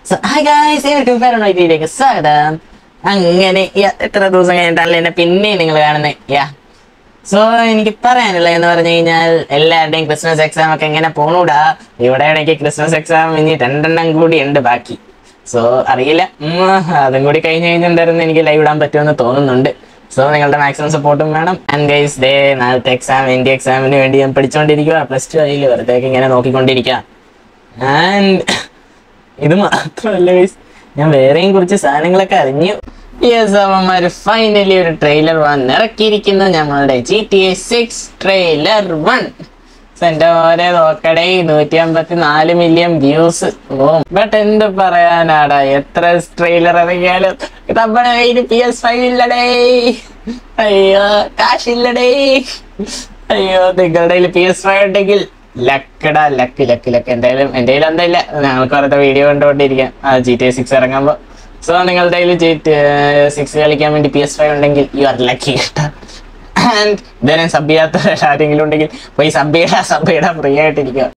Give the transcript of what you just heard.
So, hi guys, welcome back to my video. അങ്ങനെ എത്ര ദിവസം കഴിഞ്ഞിട്ടാണല്ലോ എന്നെ പിന്നെ നിങ്ങൾ കാണുന്നത്. സോ എനിക്ക് പറയാനുള്ള എന്ന് പറഞ്ഞു കഴിഞ്ഞാൽ എല്ലാവരുടെയും ക്രിസ്മസ് എക്സാം ഒക്കെ എങ്ങനെ പോണൂടാ. ഇവിടെ എനിക്ക് ക്രിസ്മസ് എക്സാം ഇനി 2 കൂടി ഉണ്ട് ബാക്കി. സോ അറിയില്ല, അതും കൂടി കഴിഞ്ഞ് കഴിഞ്ഞിട്ടുണ്ടായിരുന്നു എനിക്ക് ലൈവ് ഇടാൻ പറ്റുമെന്ന് തോന്നുന്നുണ്ട്. സോ നിങ്ങളുടെ മാക്സിമം സപ്പോർട്ടും വേണം. ആൻഡ് ഗൈസ് ഡേ നാളത്തെ എന്റെ എക്സാമിന് വേണ്ടി ഞാൻ പഠിച്ചുകൊണ്ടിരിക്കുക. +2 ആയില്ല, വെറുതെ ഇങ്ങനെ നോക്കിക്കൊണ്ടിരിക്കുക. ആൻഡ് ഇത് മാത്രമല്ല ഗൈസ്, ഞാൻ വേറെയും കുറച്ച് സാധനങ്ങളൊക്കെ അറിഞ്ഞു. അവന്മാര് ഫൈനലി ഒരു ട്രെയിലർ വന്നിറക്കിയിരിക്കുന്നു, ഞങ്ങളുടെ GTA 6 ട്രെയിലർ 1. എന്റെ ഓരോ നോക്കടേ 154 മില്യൺ വ്യൂസ്. ബട്ട് എന്ത് പറയാനാടാ, എത്ര ട്രെയിലർ ഇറങ്ങിയാലും നമ്മുടെ കയ്യിൽ PS5 ഇല്ലടേ. അയ്യോ കാശില്ലടേ. അയ്യോ നിങ്ങളുടെ കയ്യിൽ PS5 ഉണ്ടെങ്കിൽ ലക്കടാ, ലക്ക്. എന്തായാലും എന്റെ കയ്യിൽ എന്തായില്ല, ഞങ്ങൾക്ക് വെറുതെ വീഡിയോ കണ്ടുകൊണ്ടിരിക്കാം GTA 6 ഇറങ്ങുമ്പോ. സോ നിങ്ങളുടെ കയ്യിൽ GTA 6 കളിക്കാൻ വേണ്ടി PS5 ഉണ്ടെങ്കിൽ യു ആർ ലക്കി. ആൻഡ് ഇതേ സബ് ചെയ്യാത്ത ആരെങ്കിലും ഉണ്ടെങ്കിൽ പോയി സബ് ചെയ്യടാ, ഫ്രീ ആയിട്ടിരിക്കുക.